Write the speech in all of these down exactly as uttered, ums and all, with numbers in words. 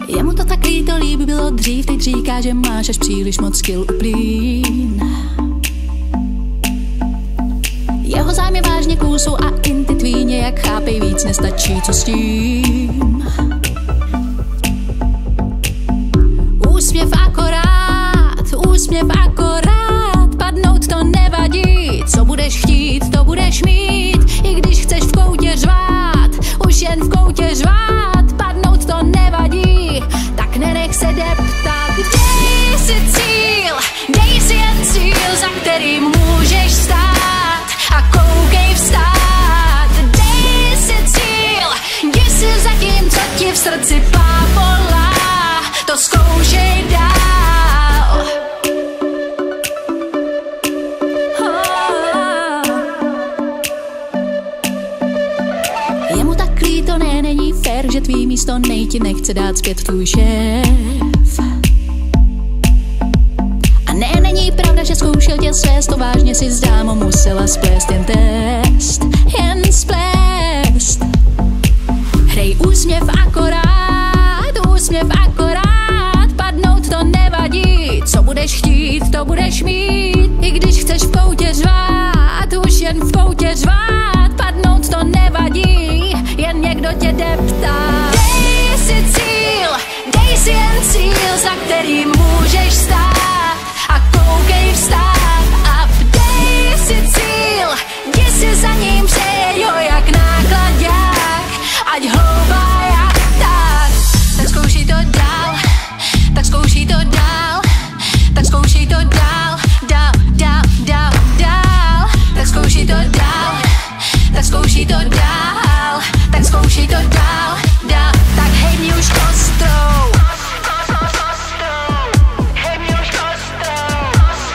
Jemu to tak líto, líbí bylo dřív, teď říká, že máš až příliš moc skill uplín. Jeho zájem je vážně kůsu a inty tvý nějak chápej víc, nestačí, co s tím. Úsměv akorát, úsměv akorát, padnout to nevadí, co budeš chtít, to budeš mít, i když chceš v koutě řvát, už jen v koutě řvát, padnout to nevadí, tak nenech se deptat. Dej si cíl, dej si jen cíl, za kterým můžeš stát a koukej vstát. Dej si cíl, jdi si za tím, co ti v srdci pápolá, to zkoušej dál. Jemu tak líto, ne, není fér, že tvý místo nej ti nechce dát zpět tvůj šéf. A ne, není pravda, že zkoušel tě svést, to vážně si s dámou musela splést jen test, jen splést. Hrej úsměv akorát, úsměv akorát, padnout to nevadí, co budeš chtít, to budeš mít, i když chceš v koutě řvát, už jen v koutě řvát, padnout to nevadí, jen někdo tě deptá. Dej si cíl, dej si jen cíl, za kterým můžeš stát a koukej vstát a dej si cíl, jdi si za ním, přejej ho jak nákladák, ať hloubá jak tak. Tak zkoušej to dál, tak zkoušej to dál, tak zkoušej to dál, dál, dál, dál, dál. Tak zkoušej to dál, tak zkoušej to dál, tak zkoušej to dál, dál. Tak hej mě už kostrou, hej mě už kostrou.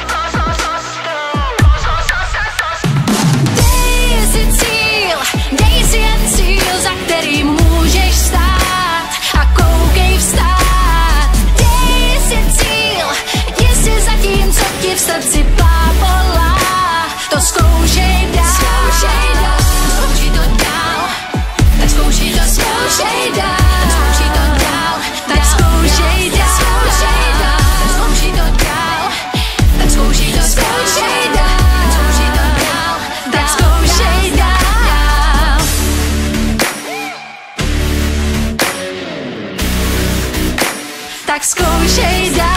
Dej si cíl, dej si jen cíl, za kterým můžeš stát a koukej vstát. Dej si cíl, jdi si za tím, co ti v srdci pápolá, to zkoušej dál. Zkoušej dál, zkoušej to dál, tak zkoušej to, zkoušej dál, zkoušej to dál, tak zkoušej dál, zkoušej dál, zkoušej to dál, tak zkoušej to, zkoušej dál, zkoušej to dál, tak zkoušej dál. Tak zkoušej dál.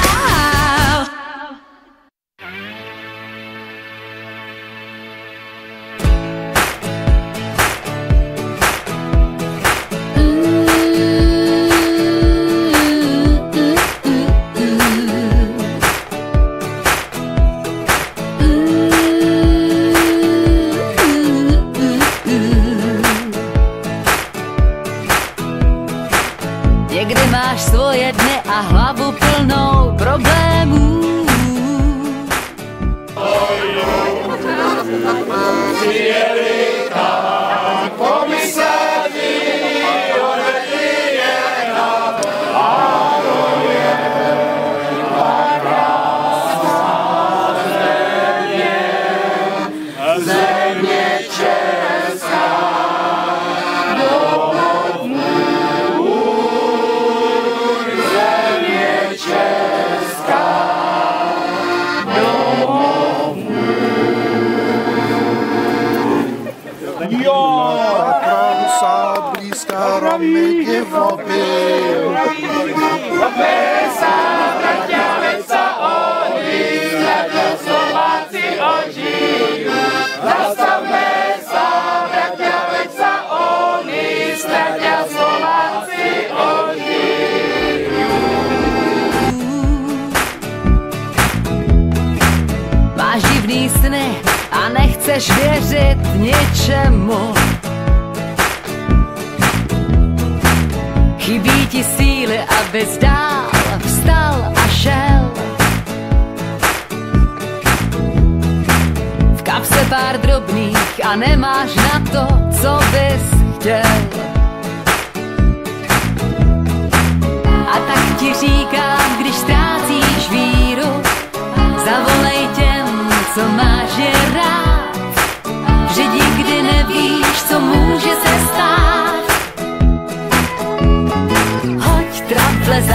Někdy máš svoje dny a hlavu plnou problémů. Máš divný sny a nechceš věřit ničemu. Chybí ti síly, abys dál vstal a šel. V kapse pár drobných a nemáš na to, co bys chtěl. A tak ti říkám, když ztrácíš víru, zavolej těm, co máš je rád. Že nikdy nevíš, co může se stát. Hoď trafle za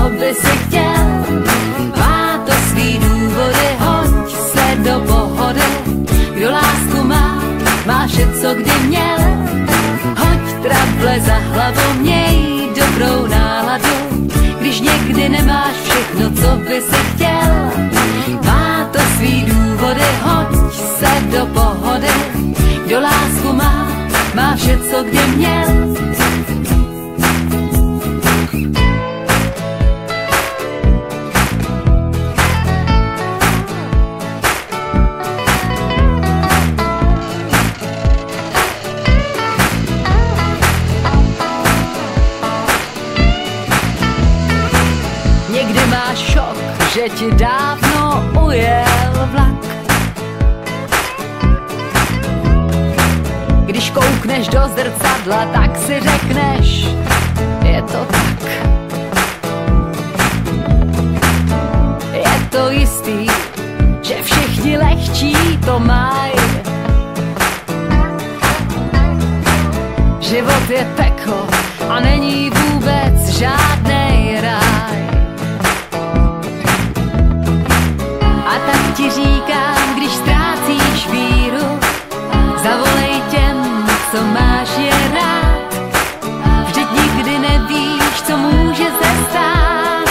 co by si chtěl. Má to svý důvody, hoď se do pohody. Kdo lásku má, má vše, co kdy měl. Hoď trable za hlavu, měj dobrou náladu. Když někdy nemáš všechno, co by si chtěl. Má to svý důvody, hoď se do pohody. Kdo lásku má, má vše, co kdy měl. Někdy máš šok, že ti dávno ujel vlak. Když koukneš do zrcadla, tak si řekneš, je to tak. Je to jistý, že všichni lehčí to mají. Život je peklo a není vůbec žádnej ráj. A tak ti říkám, když ztrácíš víru, zavolej těm, co máš je rád. Vždyť nikdy nevíš, co může se stát.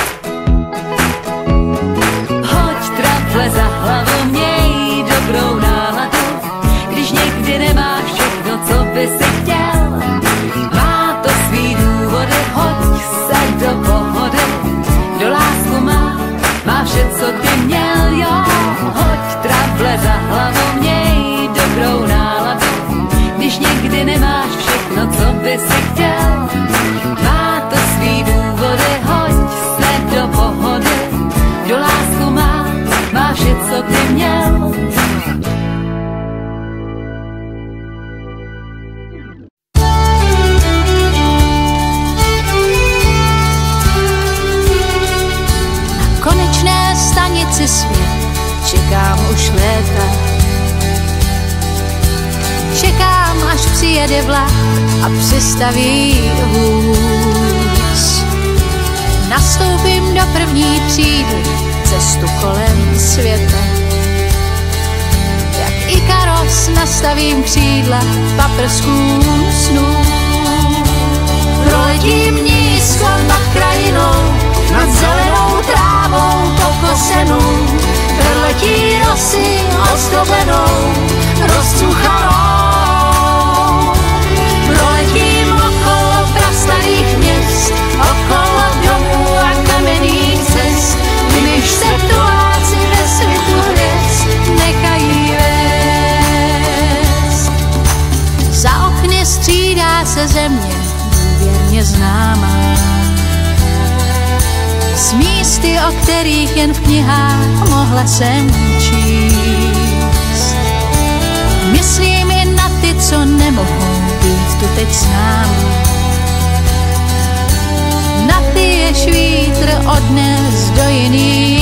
Hoď trafle za hlavu, měj dobrou náladu. Když někdy nemáš všechno, co by si chtěl. Má to svý důvody, hoď se do pohody. Kdo lásku má, má vše, co kdy měl, jo. Hoď trable za hlavu, měj dobrou náladu. Když někdy nemáš všechno, co by si chtěl. Má to svý důvody, hoď se do pohody. Kdo lásku má, má vše, co kdy měl. Konečné stanici svět čekám už léta. Čekám, až přijede vlak a přistaví vůz. Nastoupím do první třídy, cestu kolem světa. Jak Ikaros nastavím křídla paprsků snů. Proletím nízko nad krajinou, nad zelenou trávou pokosenou. Proletí rosy ozdobenou, rozcuchanou. Proletím okolo prastarých měst, okolo domů a kamenných cest. Když se tuláci ve světu hvězd nechají vést. Za okny střídá se země, důvěrně známá. S místy, o kterých jen v knihách mohla jsem číst. Myslím i na ty, co nemohou být tu teď s námi. Na ty, jež vítr odnes do jiných